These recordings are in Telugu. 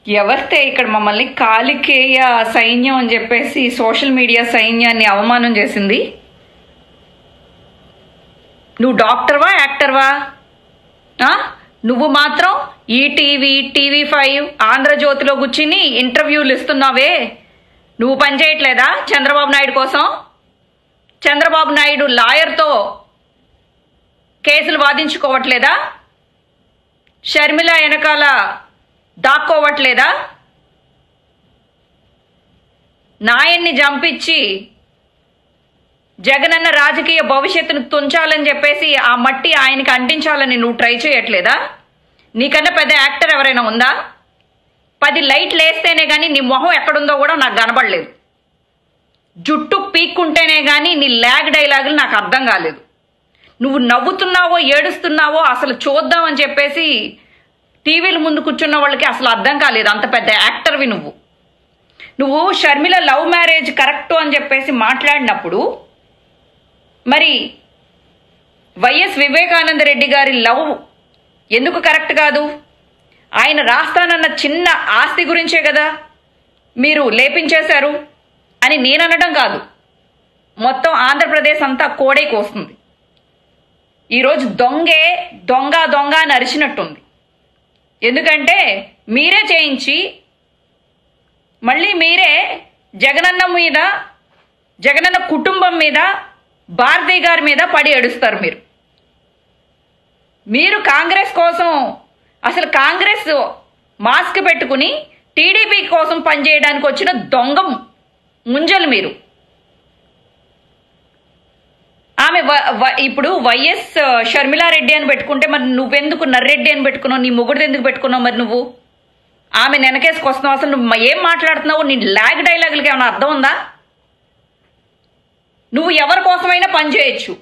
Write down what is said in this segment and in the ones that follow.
ఎవరితే ఇక్కడ మమ్మల్ని కాలికేయ సైన్యం అని చెప్పేసి సోషల్ మీడియా సైన్యాన్ని అవమానం చేసింది? నువ్వు డాక్టర్వా, యాక్టర్వా? నువ్వు మాత్రం ఈటీవీ, TV5, ఆంధ్రజ్యోతిలో కూర్చుని ఇంటర్వ్యూలు ఇస్తున్నావే. నువ్వు పనిచేయట్లేదా చంద్రబాబు నాయుడు కోసం? చంద్రబాబు నాయుడు లాయర్తో కేసులు వాదించుకోవట్లేదా? షర్మిల వెనకాల దాక్కోవట్లేదా? నాయన్ని చంపించి జగనన్న రాజకీయ భవిష్యత్తును తుంచాలని చెప్పేసి ఆ మట్టి ఆయనకి అంటించాలని నువ్వు ట్రై చేయట్లేదా? నీకన్నా పెద్ద యాక్టర్ ఎవరైనా ఉందా? 10 లైట్లు వేస్తేనే కానీ నీ మొహం ఎక్కడుందో కూడా నాకు కనబడలేదు. జుట్టు పీక్కుంటేనే కానీ నీ ల్యాగ్ డైలాగులు నాకు అర్థం కాలేదు. నువ్వు నవ్వుతున్నావో ఏడుస్తున్నావో అసలు చూద్దామని చెప్పేసి టీవీల ముందు కూర్చున్న వాళ్ళకి అసలు అర్థం కాలేదు. అంత పెద్ద యాక్టర్వి నువ్వు షర్మిల లవ్ మ్యారేజ్ కరెక్టు అని చెప్పేసి మాట్లాడినప్పుడు మరి వైఎస్ వివేకానంద రెడ్డి గారి లవ్ ఎందుకు కరెక్ట్ కాదు? ఆయన రాస్తానన్న చిన్న ఆస్తి గురించే కదా మీరు లేపించేశారు అని నేను అనడం కాదు. మొత్తం ఆంధ్రప్రదేశ్ అంతా కోడైకి వస్తుంది. ఈరోజు దొంగ అని అరిచినట్టుంది. ఎందుకంటే మీరే చేయించి మళ్ళీ మీరే జగనన్న మీద, జగనన్న కుటుంబం మీద, భారతి గారి మీద పడి ఏడుస్తారు. మీరు కాంగ్రెస్ కోసం, అసలు కాంగ్రెస్ మాస్క్ పెట్టుకుని టీడీపీ కోసం పనిచేయడానికి వచ్చిన దొంగ ముంజలు మీరు. ఆమె ఇప్పుడు వైఎస్ షర్మిలారెడ్డి అని పెట్టుకుంటే మరి నువ్వెందుకు నర్రెడ్డి అని పెట్టుకున్నావు? నీ మొగుడు ఎందుకు పెట్టుకున్నావు? మరి నువ్వు ఆమె వెనకేసుకొస్తున్నావు. అసలు నువ్వు ఏం మాట్లాడుతున్నావు? నీ ల్యాగ్ డైలాగులకి ఏమైనా అర్థం ఉందా? నువ్వు ఎవరి కోసమైనా పనిచేయచ్చు.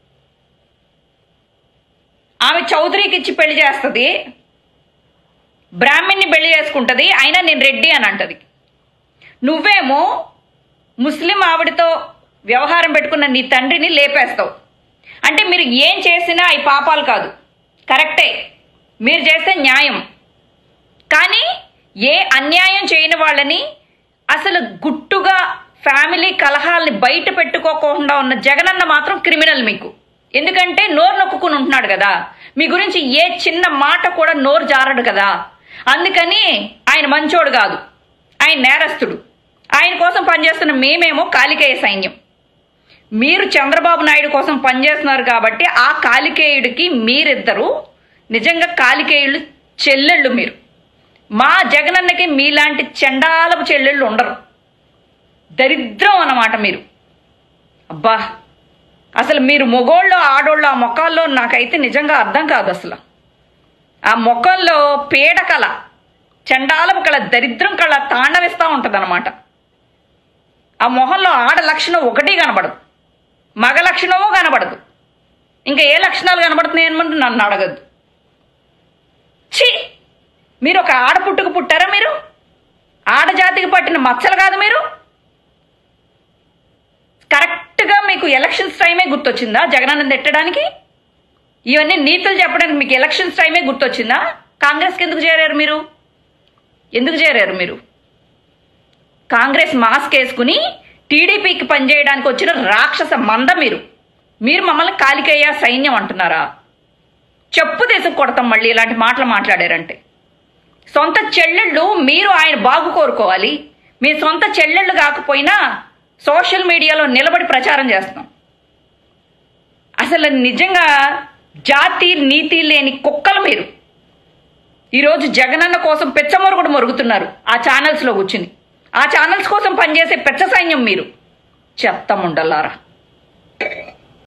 ఆమె చౌదరికి ఇచ్చి పెళ్లి చేస్తుంది, బ్రాహ్మణ్ని పెళ్లి చేసుకుంటుంది, అయినా నేను రెడ్డి అని అంటది. నువ్వేమో ముస్లిం ఆవిడతో వ్యవహారం పెట్టుకున్న నీ తండ్రిని లేపేస్తావు. అంటే మీరు ఏం చేసినా అవి పాపాలు కాదు, కరెక్టే, మీరు చేస్తే న్యాయం. కానీ ఏ అన్యాయం చేయని వాళ్ళని అసలు గుట్టుగా ఫ్యామిలీ కలహాల్ని బయట పెట్టుకోకుండా ఉన్న జగనన్న మాత్రం క్రిమినల్ మీకు. ఎందుకంటే నోరు నొక్కుని ఉంటున్నాడు కదా, మీ గురించి ఏ చిన్న మాట కూడా నోరు జారడు కదా. అందుకని ఆయన మంచోడు కాదు, ఆయన నేరస్తుడు. ఆయన కోసం పనిచేస్తున్న మేమేమో కాలికేయ సైన్యం. మీరు చంద్రబాబు నాయుడు కోసం పనిచేస్తున్నారు కాబట్టి ఆ కాలికేయుడికి మీరిద్దరు నిజంగా కాలికేయుళ్ళు చెల్లెళ్ళు. మీరు మా జగనన్నకి మీలాంటి చండాలపు చెల్లెళ్ళు ఉండరు. దరిద్రం అన్నమాట మీరు. అబ్బా, అసలు మీరు మొగోళ్ళు ఆడోళ్ళు ఆ మొక్కల్లో నాకైతే నిజంగా అర్థం కాదు. అసలు ఆ మొక్కల్లో పీడ కళ, చండాలపు కళ, దరిద్రం కళ తాండవిస్తూ ఉంటుంది అన్నమాట. ఆ మొహంలో ఆడ లక్షణం ఒకటి కనబడదు, మగ లక్షణమో కనబడదు. ఇంకా ఏ లక్షణాలు కనబడుతున్నాయి అనమాట నన్ను అడగద్దు. ఛీ, మీరు ఒక ఆడపుట్టుకు పుట్టారా? మీరు ఆడజాతికి పట్టిన మచ్చలు కాదు మీరు. కరెక్ట్గా మీకు ఎలక్షన్స్ టైమే గుర్తొచ్చిందా జగనన్న తిట్టడానికి? ఇవన్నీ నీతులు చెప్పడానికి మీకు ఎలక్షన్స్ టైమే గుర్తొచ్చిందా? కాంగ్రెస్కి ఎందుకు చేరారు మీరు? ఎందుకు చేరారు మీరు? కాంగ్రెస్ మాస్క్ వేసుకుని టీడీపీకి పనిచేయడానికి వచ్చిన రాక్షస మంద మీరు. మీరు మమ్మల్ని కాలికేయ సైన్యం అంటున్నారా? చెప్పు తీసుకు కొడతాం మళ్ళీ ఇలాంటి మాటలు మాట్లాడారంటే. సొంత చెల్లెళ్ళు మీరు ఆయన బాగు కోరుకోవాలి. మీ సొంత చెల్లెళ్ళు కాకపోయినా సోషల్ మీడియాలో నిలబడి ప్రచారం చేస్తున్నాం. అసలు నిజంగా జాతి నీతి లేని కుక్కలు మీరు. ఈరోజు జగనన్న కోసం పెచ్చమొరుగుడు మొరుగుతున్నారు ఆ ఛానల్స్లో కూర్చుని. ఆ ఛానల్స్ కోసం పనిచేసే పెచ్చ సైన్యం మీరు. చెత్త ముండలారా.